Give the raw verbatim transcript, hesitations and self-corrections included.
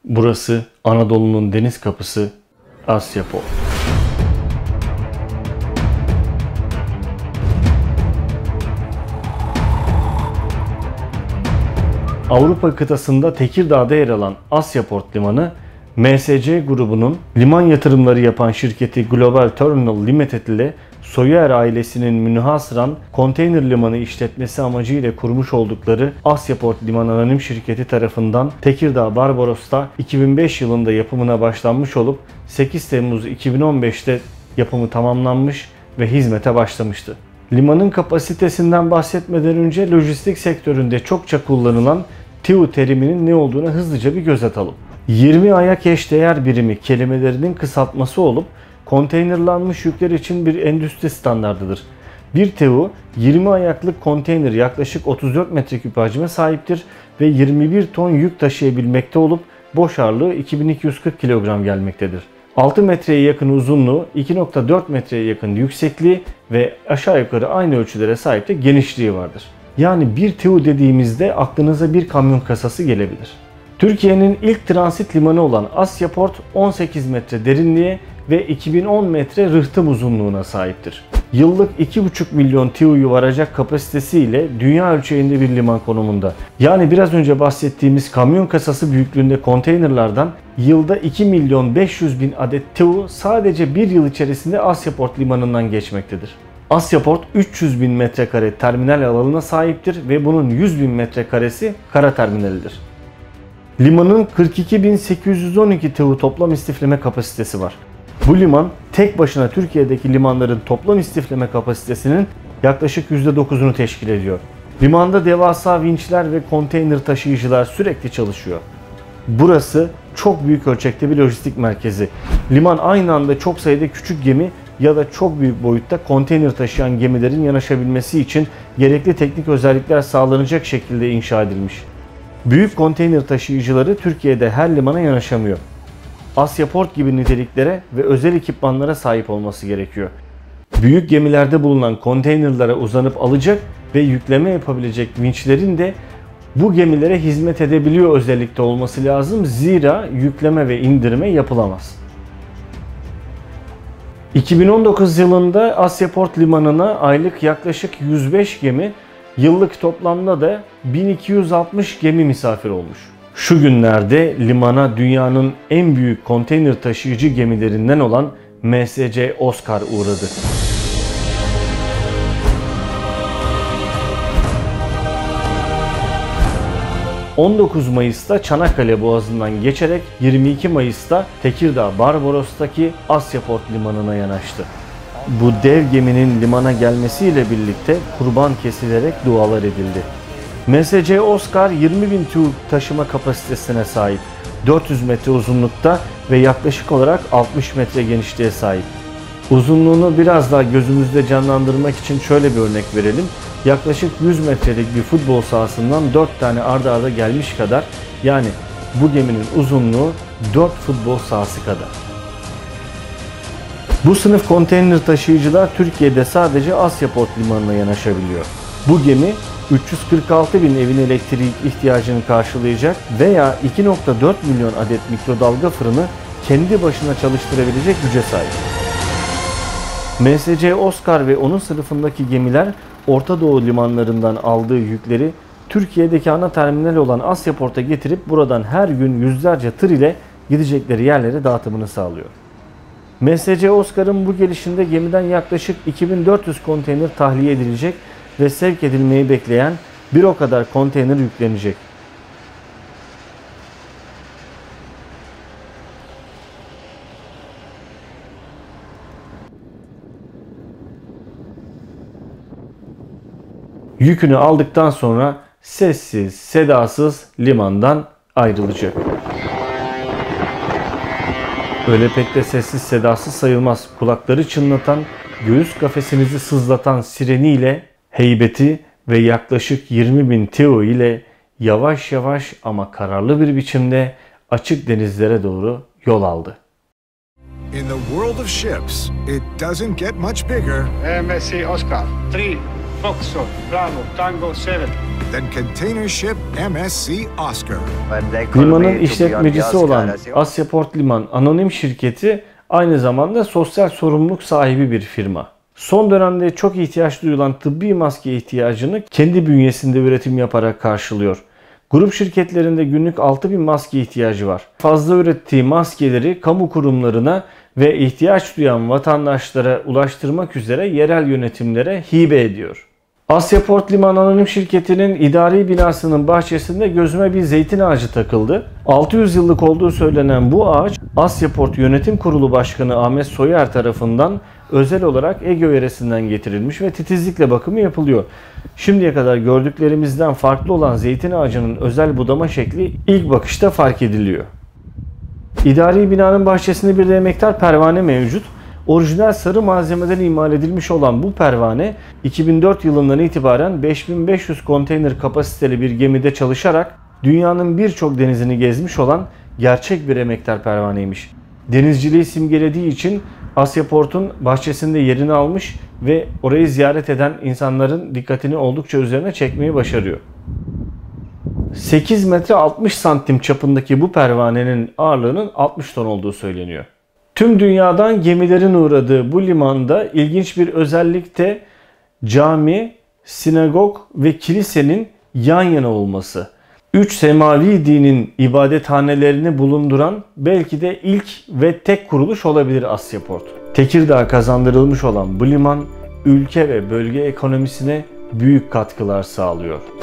Burası Anadolu'nun deniz kapısı Asyaport. Avrupa kıtasında Tekirdağ'da yer alan Asyaport Limanı, M S C grubunun liman yatırımları yapan şirketi Global Terminal Limited ile Soyer ailesinin münhasıran konteyner limanı işletmesi amacıyla kurmuş oldukları Asyaport Liman Anonim Şirketi tarafından Tekirdağ Barbaros'ta iki bin beş yılında yapımına başlanmış olup sekiz Temmuz iki bin on beş'te yapımı tamamlanmış ve hizmete başlamıştı. Limanın kapasitesinden bahsetmeden önce lojistik sektöründe çokça kullanılan T İ U teriminin ne olduğuna hızlıca bir göz atalım. yirmi ayak eşdeğer birimi kelimelerinin kısaltması olup konteynerlanmış yükler için bir endüstri standardıdır. Bir T İ U yirmi ayaklık konteyner yaklaşık otuz dört metreküp hacme sahiptir ve yirmi bir ton yük taşıyabilmekte olup boş ağırlığı iki bin iki yüz kırk kilogram gelmektedir. altı metreye yakın uzunluğu, iki nokta dört metreye yakın yüksekliği ve aşağı yukarı aynı ölçülere sahip de genişliği vardır. Yani bir T İ U dediğimizde aklınıza bir kamyon kasası gelebilir. Türkiye'nin ilk transit limanı olan Asyaport on sekiz metre derinliğe ve iki bin on metre rıhtım uzunluğuna sahiptir. Yıllık iki buçuk milyon T İ U'yu varacak kapasitesiyle dünya ölçeğinde bir liman konumunda. Yani biraz önce bahsettiğimiz kamyon kasası büyüklüğünde konteynerlardan yılda iki milyon beş yüz bin adet T İ U sadece bir yıl içerisinde Asyaport limanından geçmektedir. Asyaport üç yüz bin metrekare terminal alanına sahiptir ve bunun yüz bin metrekaresi kara terminalidir. Limanın kırk iki bin sekiz yüz on iki T İ U toplam istifleme kapasitesi var. Bu liman tek başına Türkiye'deki limanların toplam istifleme kapasitesinin yaklaşık yüzde dokuz'unu teşkil ediyor. Limanda devasa vinçler ve konteyner taşıyıcılar sürekli çalışıyor. Burası çok büyük ölçekte bir lojistik merkezi. Liman aynı anda çok sayıda küçük gemi ya da çok büyük boyutta konteyner taşıyan gemilerin yanaşabilmesi için gerekli teknik özellikler sağlanacak şekilde inşa edilmiş. Büyük konteyner taşıyıcıları Türkiye'de her limana yanaşamıyor. Asyaport gibi niteliklere ve özel ekipmanlara sahip olması gerekiyor. Büyük gemilerde bulunan konteynerlara uzanıp alacak ve yükleme yapabilecek vinçlerin de bu gemilere hizmet edebiliyor özellikte olması lazım. Zira yükleme ve indirme yapılamaz. iki bin on dokuz yılında Asyaport Limanı'na aylık yaklaşık yüz beş gemi, yıllık toplamda da bin iki yüz altmış gemi misafir olmuş. Şu günlerde limana dünyanın en büyük konteyner taşıyıcı gemilerinden olan M S C Oscar uğradı. on dokuz Mayıs'ta Çanakkale Boğazı'ndan geçerek yirmi iki Mayıs'ta Tekirdağ Barbaros'taki Asyaport Limanı'na yanaştı. Bu dev geminin limana gelmesiyle birlikte kurban kesilerek dualar edildi. M S C Oscar yirmi bin T İ U taşıma kapasitesine sahip, dört yüz metre uzunlukta ve yaklaşık olarak altmış metre genişliğe sahip. Uzunluğunu biraz daha gözümüzde canlandırmak için şöyle bir örnek verelim. Yaklaşık yüz metrelik bir futbol sahasından dört tane arda arda gelmiş kadar, yani bu geminin uzunluğu dört futbol sahası kadar. Bu sınıf konteyner taşıyıcılar Türkiye'de sadece Asyaport Limanı'na yanaşabiliyor. Bu gemi üç yüz kırk altı bin evin elektrik ihtiyacını karşılayacak veya iki nokta dört milyon adet mikrodalga fırını kendi başına çalıştırabilecek güce sahip. M S C Oscar ve onun sınıfındaki gemiler Orta Doğu limanlarından aldığı yükleri Türkiye'deki ana terminal olan Asyaport'a getirip buradan her gün yüzlerce tır ile gidecekleri yerlere dağıtımını sağlıyor. M S C Oscar'ın bu gelişinde gemiden yaklaşık iki bin dört yüz konteyner tahliye edilecek ve sevk edilmeyi bekleyen bir o kadar konteyner yüklenecek. Yükünü aldıktan sonra sessiz, sedasız limandan ayrılacak. Öyle pek de sessiz sedasız sayılmaz. Kulakları çınlatan, göğüs kafesinizi sızlatan sireniyle, heybeti ve yaklaşık yirmi bin T İ U ile yavaş yavaş ama kararlı bir biçimde açık denizlere doğru yol aldı. In the world of ships, it doesn't get much bigger. M S C Oscar, three, Foxtrot, Bravo, Tango yedi. Then container ship M S C Oscar. Limanın işletmecisi olan Asyaport Liman Anonim Şirketi aynı zamanda sosyal sorumluluk sahibi bir firma. Son dönemde çok ihtiyaç duyulan tıbbi maske ihtiyacını kendi bünyesinde üretim yaparak karşılıyor. Grup şirketlerinde günlük altı bin maske ihtiyacı var. Fazla ürettiği maskeleri kamu kurumlarına ve ihtiyaç duyan vatandaşlara ulaştırmak üzere yerel yönetimlere hibe ediyor. Asyaport Liman Anonim Şirketi'nin idari binasının bahçesinde gözüme bir zeytin ağacı takıldı. altı yüz yıllık olduğu söylenen bu ağaç Asyaport Yönetim Kurulu Başkanı Ahmet Soyer tarafından özel olarak Ege yöresinden getirilmiş ve titizlikle bakımı yapılıyor. Şimdiye kadar gördüklerimizden farklı olan zeytin ağacının özel budama şekli ilk bakışta fark ediliyor. İdari binanın bahçesinde bir de emektar pervane mevcut. Orijinal sarı malzemeden imal edilmiş olan bu pervane iki bin dört yılından itibaren beş bin beş yüz konteyner kapasiteli bir gemide çalışarak dünyanın birçok denizini gezmiş olan gerçek bir emektar pervaneymiş. Denizciliği simgelediği için Asyaport'un bahçesinde yerini almış ve orayı ziyaret eden insanların dikkatini oldukça üzerine çekmeyi başarıyor. sekiz metre altmış santim çapındaki bu pervanenin ağırlığının altmış ton olduğu söyleniyor. Tüm dünyadan gemilerin uğradığı bu limanda ilginç bir özellik de cami, sinagog ve kilisenin yan yana olması. Üç semavi dinin ibadethanelerini bulunduran belki de ilk ve tek kuruluş olabilir Asyaport. Tekirdağ'a kazandırılmış olan bu liman ülke ve bölge ekonomisine büyük katkılar sağlıyor.